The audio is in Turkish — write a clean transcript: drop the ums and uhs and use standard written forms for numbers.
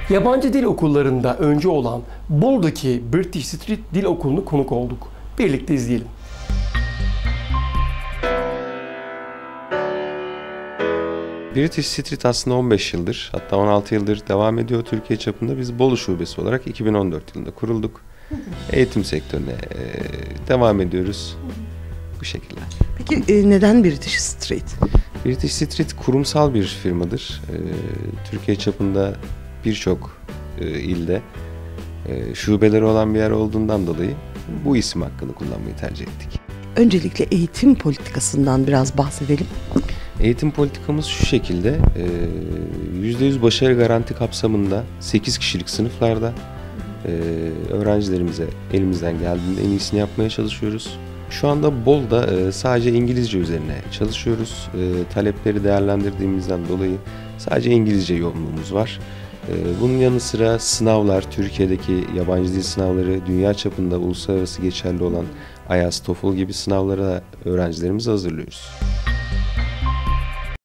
Yabancı dil okullarında öncü olan Bolu'daki British Street Dil Okulu'nu konuk olduk. Birlikte izleyelim. British Street aslında 15 yıldır, hatta 16 yıldır devam ediyor Türkiye çapında. Biz Bolu şubesi olarak 2014 yılında kurulduk. Eğitim sektörüne devam ediyoruz. Bu şekilde. Peki neden British Street? British Street kurumsal bir firmadır. Türkiye çapında birçok ilde şubeleri olan bir yer olduğundan dolayı bu isim hakkını kullanmayı tercih ettik. Öncelikle eğitim politikasından biraz bahsedelim. Eğitim politikamız şu şekilde, %100 başarı garanti kapsamında 8 kişilik sınıflarda öğrencilerimize elimizden geldiğinde en iyisini yapmaya çalışıyoruz. Şu anda Bolu'da sadece İngilizce üzerine çalışıyoruz. Talepleri değerlendirdiğimizden dolayı sadece İngilizce yoğunluğumuz var. Bunun yanı sıra sınavlar, Türkiye'deki yabancı dil sınavları, dünya çapında uluslararası geçerli olan IELTS, TOEFL gibi sınavlara öğrencilerimizi hazırlıyoruz.